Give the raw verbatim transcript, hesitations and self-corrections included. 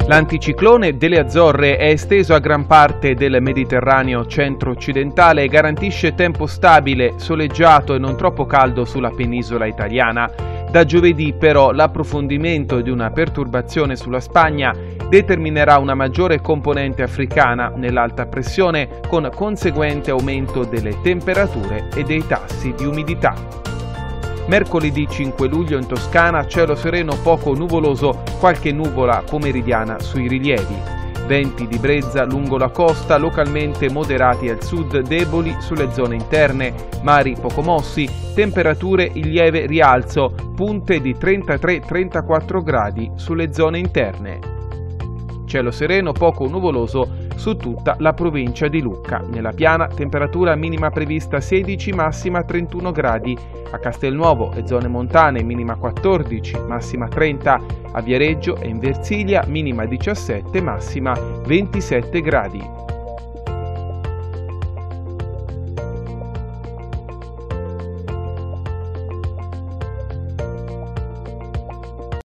L'anticiclone delle Azzorre è esteso a gran parte del Mediterraneo centro-occidentale e garantisce tempo stabile, soleggiato e non troppo caldo sulla penisola italiana. Da giovedì però l'approfondimento di una perturbazione sulla Spagna determinerà una maggiore componente africana nell'alta pressione con conseguente aumento delle temperature e dei tassi di umidità. Mercoledì cinque luglio in Toscana cielo sereno poco nuvoloso, qualche nuvola pomeridiana sui rilievi. Venti di brezza lungo la costa, localmente moderati al sud, deboli sulle zone interne, mari poco mossi, temperature in lieve rialzo, punte di trentatré trentaquattro gradi sulle zone interne. Cielo sereno poco nuvoloso su tutta la provincia di Lucca. Nella Piana temperatura minima prevista sedici, massima trentuno gradi. A Castelnuovo e zone montane minima quattordici, massima trenta. A Viareggio e in Versilia minima diciassette, massima ventisette gradi.